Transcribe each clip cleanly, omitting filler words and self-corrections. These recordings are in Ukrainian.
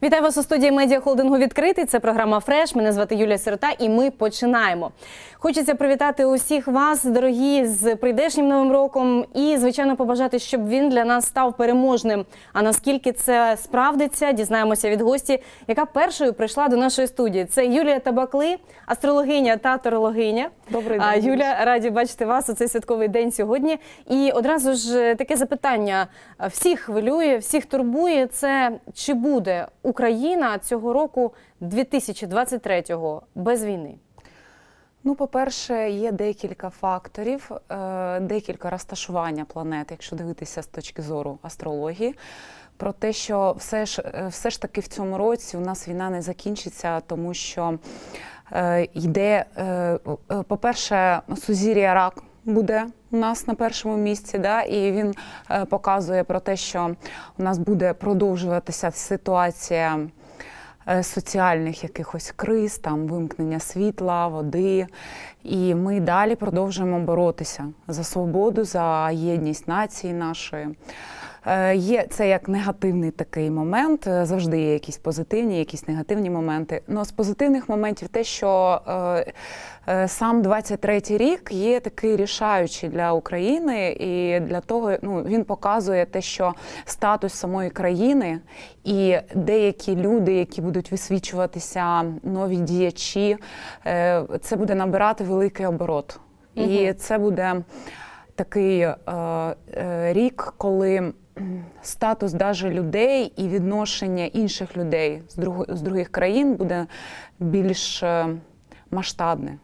Вітаю вас у студії медіахолдингу «Відкритий». Це програма «Фреш». Мене звати Юлія Сирота і ми починаємо. Хочеться привітати усіх вас, дорогі, з прийдешнім Новим роком і, звичайно, побажати, щоб він для нас став переможним. А наскільки це справдиться, дізнаємося від гості, яка першою прийшла до нашої студії. Це Юлія Табакли, астрологиня та тарологиня. Добрий день. Юля, раді бачити вас у цей святковий день сьогодні. І одразу ж таке запитання всіх хвилює, всіх турбує. Це чи буде Україна цього року 2023-го без війни? Ну, по-перше, є декілька факторів, декілька розташування планет, якщо дивитися з точки зору астрології, про те, що все ж таки в цьому році у нас війна не закінчиться, тому що йде, по-перше, сузір'я Рак буде у нас на першому місці, да? І він показує про те, що у нас буде продовжуватися ситуація соціальних якихось криз, там вимкнення світла, води. І ми далі продовжуємо боротися за свободу, за єдність нації нашої. Це як негативний такий момент, завжди є якісь позитивні, якісь негативні моменти. Но з позитивних моментів те, що сам 23-й рік є такий рішаючий для України, і для того, він показує те, що статус самої країни і деякі люди, які будуть висвічуватися, нові діячі, це буде набирати великий оборот. І це буде такий рік, коли статус даже людей і відношення інших людей з других країн буде більш масштабне.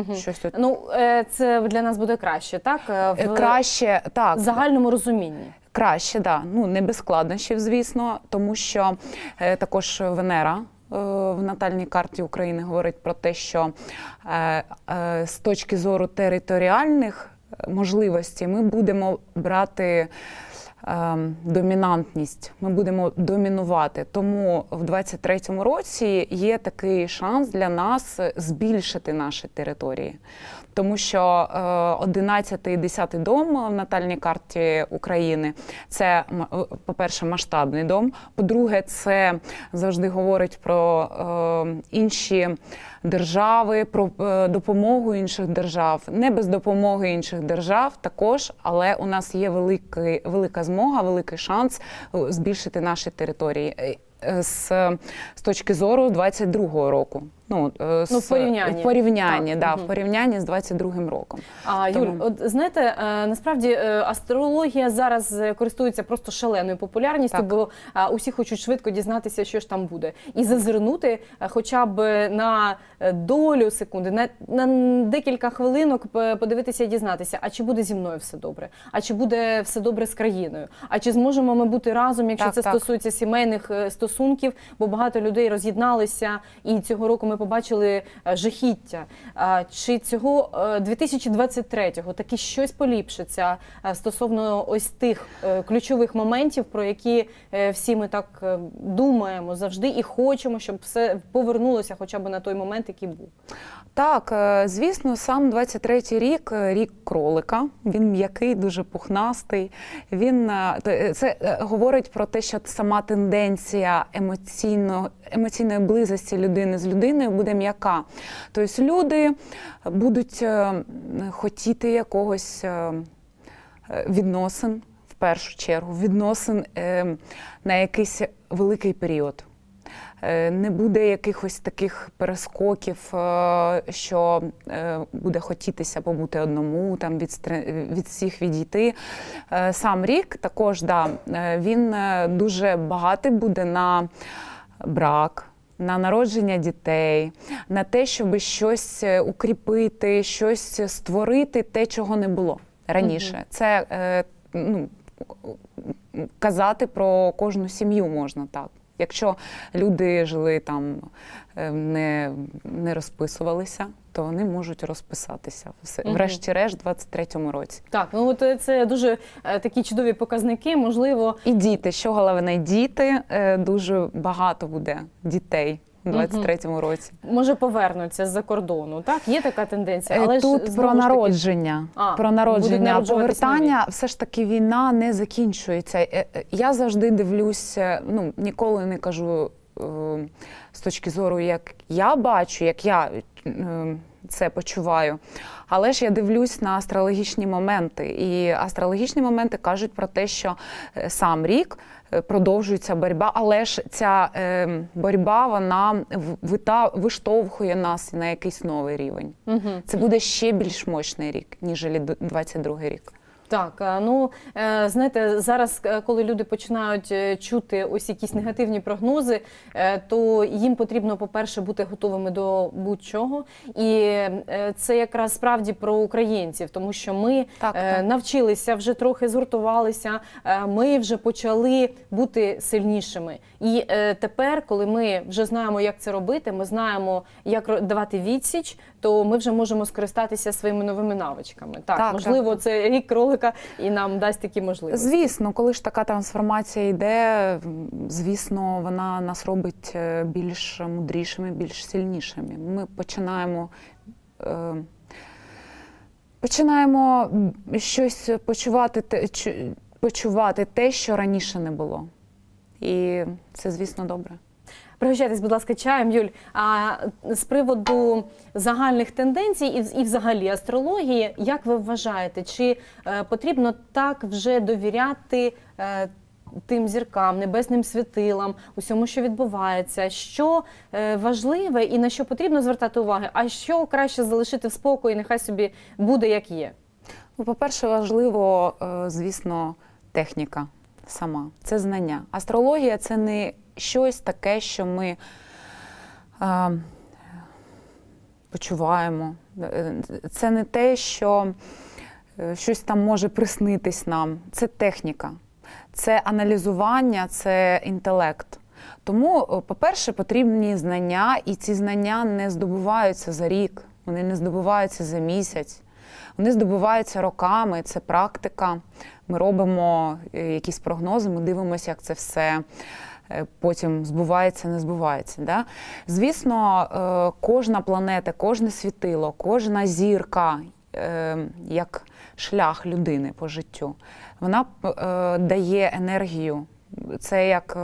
Це для нас буде краще, так? Краще, так. В загальному розумінні. Краще, так. Не без складнощів, звісно, тому що також Венера в натальній карті України говорить про те, що з точки зору територіальних можливостей ми будемо брати домінантність, ми будемо домінувати. Тому в 23-му році є такий шанс для нас збільшити наші території. Тому що 11-й і 10-й дом в натальній карті України – це, по-перше, масштабний дом. По-друге, це завжди говорить про інші держави, про допомогу інших держав. Не без допомоги інших держав також, але у нас є велика змога, великий шанс збільшити наші території з точки зору 22-го року. В порівнянні. В порівнянні, в порівнянні з 22-м роком. Юль, от знаєте, насправді астрологія зараз користується просто шаленою популярністю, бо усі хочуть швидко дізнатися, що ж там буде. І зазирнути хоча б на долю секунди, на декілька хвилинок подивитися і дізнатися, а чи буде зі мною все добре, а чи буде все добре з країною, а чи зможемо ми бути разом, якщо це стосується сімейних стосунків, бо багато людей роз'єдналися, і цього року ми побачили жахіття. Чи цього 2023-го таки щось поліпшиться стосовно ось тих ключових моментів, про які всі ми так думаємо завжди і хочемо, щоб все повернулося хоча б на той момент, який був? Так, звісно, сам 23-й рік – рік кролика. Він м'який, дуже пухнастий. Це говорить про те, що сама тенденція емоційної близості людини з людиною буде м'яка. Тобто люди будуть хотіти якогось відносин, в першу чергу, відносин на якийсь великий період. Не буде якихось таких перескоків, що буде хотітися побути одному, там, від всіх відійти. Сам рік також, він дуже багатий буде на брак, на народження дітей, на те, щоб щось укріпити, щось створити, те, чого не було раніше. Це казати про кожну сім'ю можна так. Якщо люди жили там, не розписувалися, то вони можуть розписатися. Врешті-решт, в 23-му році. Так, це дуже такі чудові показники, можливо. І діти, що головне, діти, дуже багато буде дітей у 23-му році. Може повернуться з-за кордону, так? Є така тенденція? Але тут про народження. Про народження, повертання. Все ж таки війна не закінчується. Я завжди дивлюся, ніколи не кажу з точки зору, як я бачу, як я це почуваю. Але ж я дивлюсь на астрологічні моменти. І астрологічні моменти кажуть про те, що сам рік продовжується боротьба, але ж ця боротьба, вона виштовхує нас на якийсь новий рівень. Угу. Це буде ще більш мощний рік, ніж 22-й рік. Так, ну, знаєте, зараз, коли люди починають чути ось якісь негативні прогнози, то їм потрібно, по-перше, бути готовими до будь-чого. І це якраз справді про українців, тому що ми навчилися, вже трохи згуртувалися, ми вже почали бути сильнішими. І тепер, коли ми вже знаємо, як це робити, ми знаємо, як давати відсіч, то ми вже можемо скористатися своїми новими навичками. Так, можливо, це рік кролика і нам дасть такі можливості. Звісно, коли ж така трансформація йде, звісно, вона нас робить більш мудрішими, більш сильнішими. Ми починаємо щось почувати те, що раніше не було. І це, звісно, добре. Пригощайтесь, будь ласка, чаєм, Юль. А з приводу загальних тенденцій і взагалі астрології, як ви вважаєте, чи потрібно так вже довіряти тим зіркам, небесним світилам, усьому, що відбувається? Що важливе і на що потрібно звертати увагу, а що краще залишити в спокої, нехай собі буде, як є? Ну, по-перше, важливо, звісно, техніка сама. Це знання. Астрологія – це не щось таке, що ми почуваємо. Це не те, що щось там може приснитись нам. Це техніка, це аналізування, це інтелект. Тому, по-перше, потрібні знання, і ці знання не здобуваються за рік, вони не здобуваються за місяць. Вони здобуваються роками, це практика. Ми робимо якісь прогнози, ми дивимося, як це все потім збувається, не збувається. Да? Звісно, кожна планета, кожне світило, кожна зірка, як шлях людини по життю, вона дає енергію. Це як...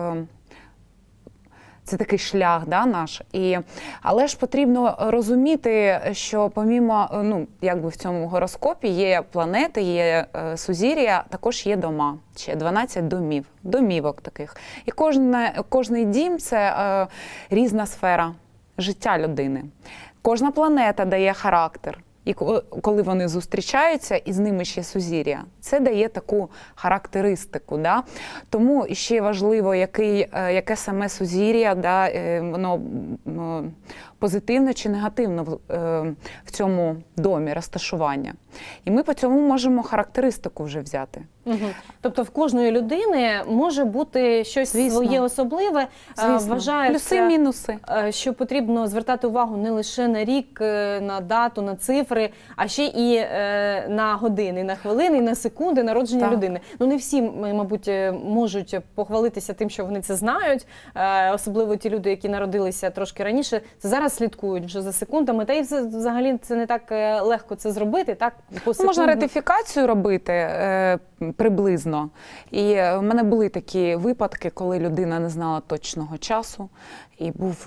Це такий шлях, да, наш. Але ж потрібно розуміти, що помімо, якби в цьому гороскопі є планети, є сузір'я, також є дома, ще 12 домівок таких. І кожний дім – це різна сфера життя людини. Кожна планета дає характер. І коли вони зустрічаються, і з ними ще сузір'я, це дає таку характеристику. Да? Тому ще важливо, яке саме сузір'я, да, воно позитивно чи негативно в цьому домі розташування. І ми по цьому можемо характеристику вже взяти. Угу. Тобто в кожної людини може бути щось своє особливе. Вважається, плюси-мінуси. Що потрібно звертати увагу не лише на рік, на дату, на цифри, а ще і на години, на хвилини, на секунди народження людини. Ну не всі, мабуть, можуть похвалитися тим, що вони це знають, особливо ті люди, які народилися трошки раніше, це зараз слідкують вже за секундами, та і взагалі це не так легко це зробити, так? Можна ретифікацію робити приблизно. І в мене були такі випадки, коли людина не знала точного часу, і був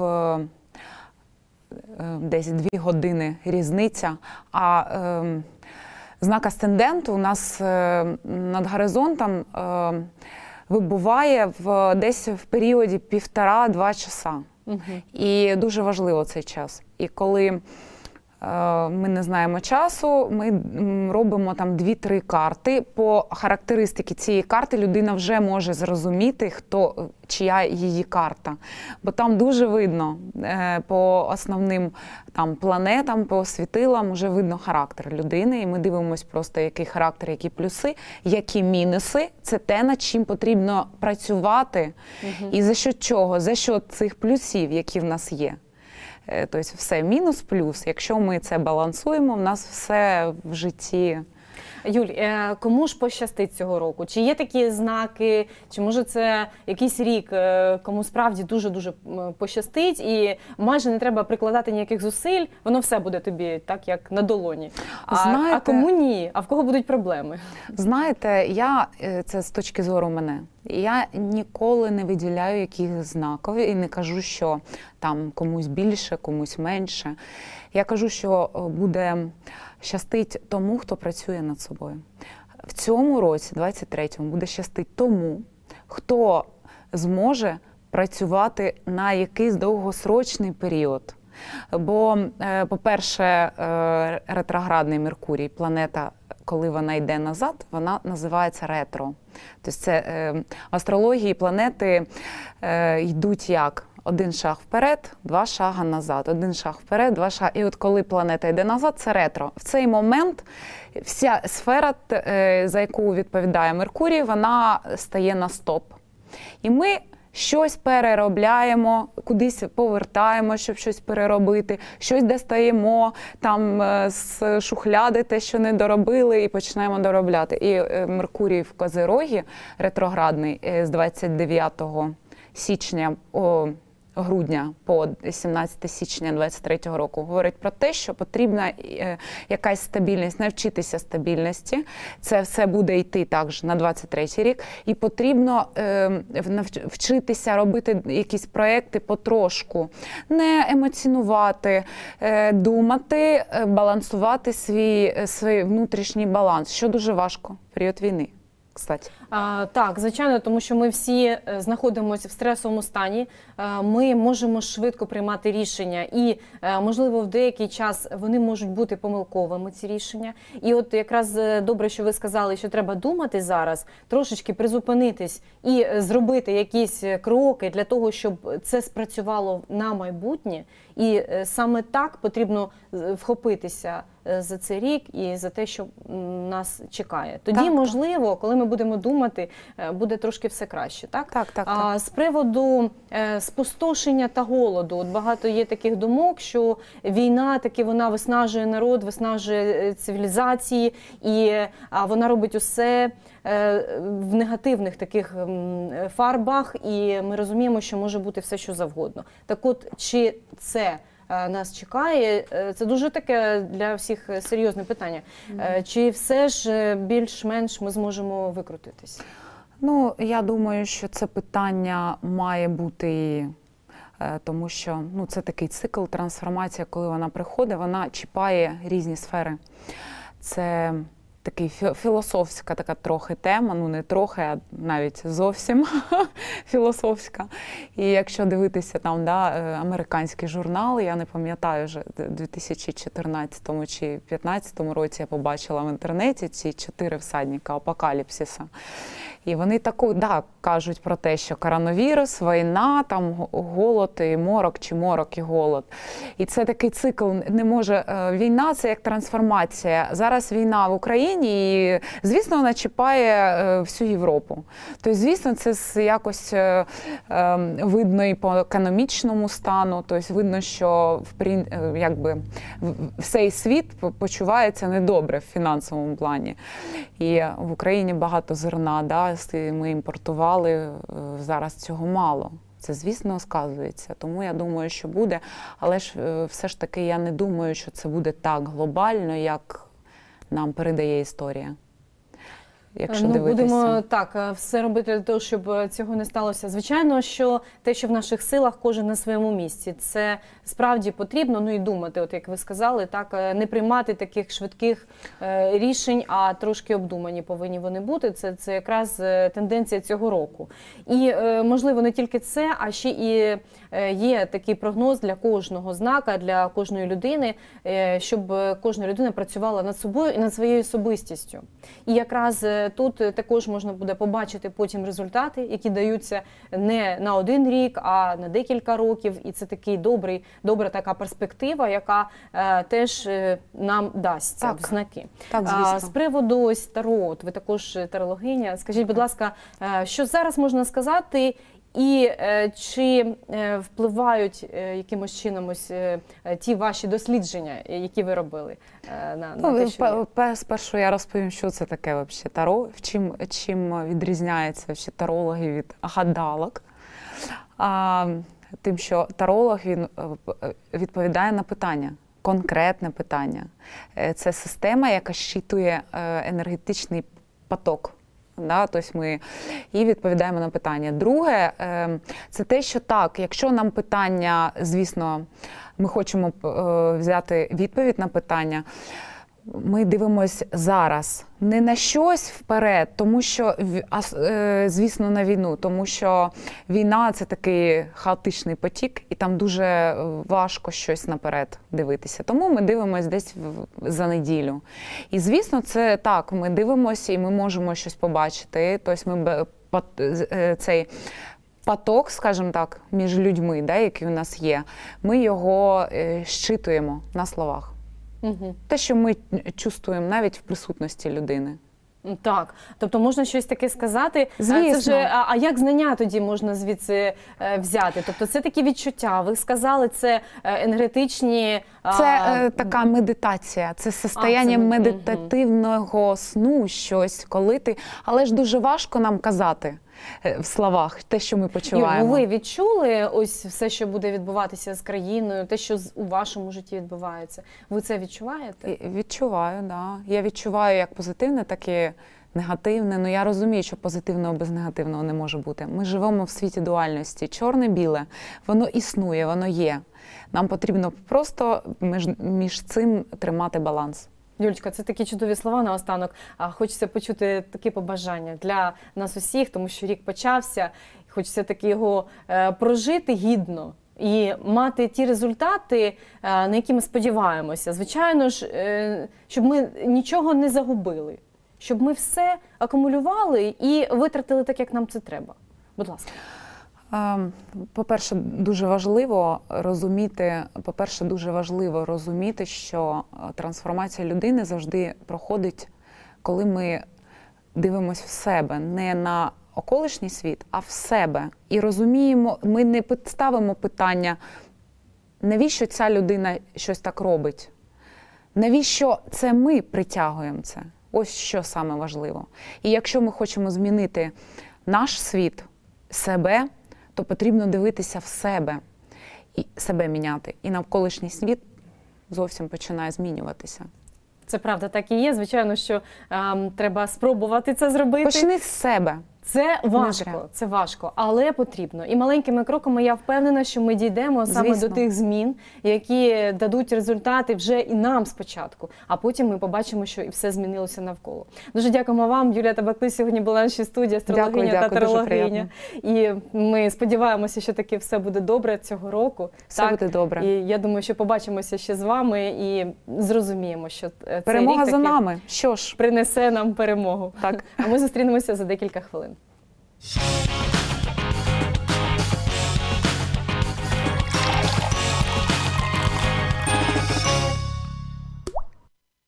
десь 2 години різниця. А знак асценденту у нас над горизонтом вибуває десь в періоді 1,5-2 часа. Угу. І дуже важливо цей час. І коли ми не знаємо часу, ми робимо там 2-3 карти. По характеристиці цієї карти людина вже може зрозуміти, чия її карта. Бо там дуже видно по основним там планетам, по світилам вже видно характер людини. І ми дивимося просто, який характер, які плюси, які мінуси. Це те, над чим потрібно працювати. Угу. І за що чого? За що цих плюсів, які в нас є. Тобто все мінус-плюс. Якщо ми це балансуємо, в нас все в житті. Юль, кому ж пощастить цього року? Чи є такі знаки, чи може це якийсь рік, кому справді дуже-дуже пощастить і майже не треба прикладати ніяких зусиль, воно все буде тобі так, як на долоні. А кому ні? А в кого будуть проблеми? Знаєте, це з точки зору мене. Я ніколи не виділяю якісь знакові і не кажу, що там комусь більше, комусь менше. Я кажу, що буде щастить тому, хто працює над собою. В цьому році, 23-му, буде щастить тому, хто зможе працювати на якийсь довгосрочний період. Бо, по-перше, ретроградний Меркурій, планета, коли вона йде назад, вона називається ретро. Тобто це в астрології планети йдуть як? Один шаг вперед, два шага назад. Один шаг вперед, два шага. І от коли планета йде назад, це ретро. В цей момент вся сфера, за яку відповідає Меркурій, вона стає на стоп. І ми щось переробляємо, кудись повертаємо, щоб щось переробити, щось достаємо там з шухляди, те, що не доробили, і починаємо доробляти. І Меркурій в Козирогі, ретроградний, з 29 січня, грудня по 17 січня 23-го року говорить про те, що потрібна якась стабільність, навчитися стабільності. Це все буде йти також на 23-й рік. І потрібно вчитися робити якісь проекти потрошку, не емоціонувати, думати, балансувати свій внутрішній баланс, що дуже важко в період війни. Кстати. Так, звичайно, тому що ми всі знаходимося в стресовому стані, ми можемо швидко приймати рішення і, можливо, в деякий час вони можуть бути помилковими, ці рішення. І от якраз добре, що ви сказали, що треба думати зараз, трошечки призупинитись і зробити якісь кроки для того, щоб це спрацювало на майбутнє. І саме так потрібно вхопитися за цей рік і за те, що нас чекає. Тоді, можливо, коли ми будемо думати, буде трошки все краще. Так? Так. З приводу спустошення та голоду, от багато є таких думок, що війна таки вона виснажує народ, виснажує цивілізації, і вона робить усе в негативних таких фарбах, і ми розуміємо, що може бути все, що завгодно. Так от, чи це нас чекає? Це дуже таке для всіх серйозне питання. Чи все ж більш-менш ми зможемо викрутитись? Ну, я думаю, що це питання має бути, тому що це такий цикл, трансформація, коли вона приходить, вона чіпає різні сфери. Це такий філософська така трохи тема, не трохи, а навіть зовсім філософська. І якщо дивитися там, американські журнали, я не пам'ятаю, вже в 2014 чи 2015 році я побачила в інтернеті ці 4 всадника апокаліпсиса. І вони кажуть про те, що коронавірус, війна, там голод і морок, чи морок і голод. І це такий цикл, не може, війна – це як трансформація. Зараз війна в Україні, і, звісно, вона чіпає всю Європу. Тобто, звісно, це якось видно і по економічному стану, тобто видно, що всей світ почувається недобре в фінансовому плані. І в Україні багато зерна, ми імпортували, зараз цього мало. Це, звісно, сказується. Тому я думаю, що буде. Але ж все ж таки я не думаю, що це буде так глобально, як нам передає історія. Якщо дивитися. Будемо все робити для того, щоб цього не сталося. Звичайно, що те, що в наших силах, кожен на своєму місці. Це справді потрібно, і думати, от як ви сказали, не приймати таких швидких рішень, а трошки обдумані повинні вони бути. Це якраз тенденція цього року. І, можливо, не тільки це, а ще і є такий прогноз для кожного знака, для кожної людини, щоб кожна людина працювала над собою і над своєю особистістю. І якраз тут також можна буде побачити потім результати, які даються не на 1 рік, а на декілька років. І це такий добра така перспектива, яка теж нам дасть в знаки. Так, звісно. З приводу ось Таро, ви також тарологиня. Скажіть, будь ласка, що зараз можна сказати? І чи впливають якимось чином ті ваші дослідження, які ви робили на те, що є? Спершу я розповім, що це таке взагалі Таро, чим відрізняється тарологи від гадалок. Тим, що таролог він відповідає на питання, конкретне питання. Це система, яка щитує енергетичний поток. Да, тобто ми і відповідаємо на питання. Друге, це те, що так, якщо нам питання, звісно, ми хочемо взяти відповідь на питання, ми дивимося зараз не на щось вперед, тому що, звісно, на війну, тому що війна – це такий хаотичний потік, і там дуже важко щось наперед дивитися. Тому ми дивимося десь за неділю. І, звісно, це так, ми дивимося і ми можемо щось побачити. Тобто ми цей поток, скажімо так, між людьми, да, який у нас є, ми його щитуємо на словах. Угу. Те, що ми чувствуємо навіть в присутності людини. Так, тобто можна щось таке сказати. Звісно. Це вже, а як знання тоді можна звідси взяти? Тобто це такі відчуття, ви сказали, це енергетичні... Це така медитація, це состояння медитативного сну, щось, коли ти... Але ж дуже важко нам казати в словах те, що ми почуваємо. Ви відчули ось все, що буде відбуватися з країною, те, що у вашому житті відбувається? Ви це відчуваєте? Відчуваю, так. Да. Я відчуваю як позитивне, так і негативне. Ну, я розумію, що позитивного без негативного не може бути. Ми живемо в світі дуальності. Чорне-біле, воно існує, воно є. Нам потрібно просто між цим тримати баланс. Юлечка, це такі чудові слова наостанок. Хочеться почути такі побажання для нас усіх, тому що рік почався. Хочеться таки його прожити гідно і мати ті результати, на які ми сподіваємося. Звичайно ж, щоб ми нічого не загубили, щоб ми все акумулювали і витратили так, як нам це треба. Будь ласка. По-перше, дуже важливо розуміти, що трансформація людини завжди проходить, коли ми дивимося в себе, не на околишній світ, а в себе. І розуміємо, ми не ставимо питання, навіщо ця людина щось так робить? Навіщо це ми притягуємо це? Ось що саме важливо. І якщо ми хочемо змінити наш світ, себе, то потрібно дивитися в себе і себе міняти. І навколишній світ зовсім починає змінюватися. Це правда, так і є. Звичайно, що треба спробувати це зробити. Почни з себе. Це важко, але потрібно. І маленькими кроками я впевнена, що ми дійдемо саме до тих змін, які дадуть результати вже і нам спочатку, а потім ми побачимо, що і все змінилося навколо. Дуже дякуємо вам. Юлія Табакли сьогодні була в нашій студії, астрологиня та тарологиня. І ми сподіваємося, що таки все буде добре цього року. Все буде добре. І я думаю, що побачимося ще з вами і зрозуміємо, що перемога цей рік за нами. Що ж, принесе нам перемогу. Так. А ми зустрінемося за декілька хвилин.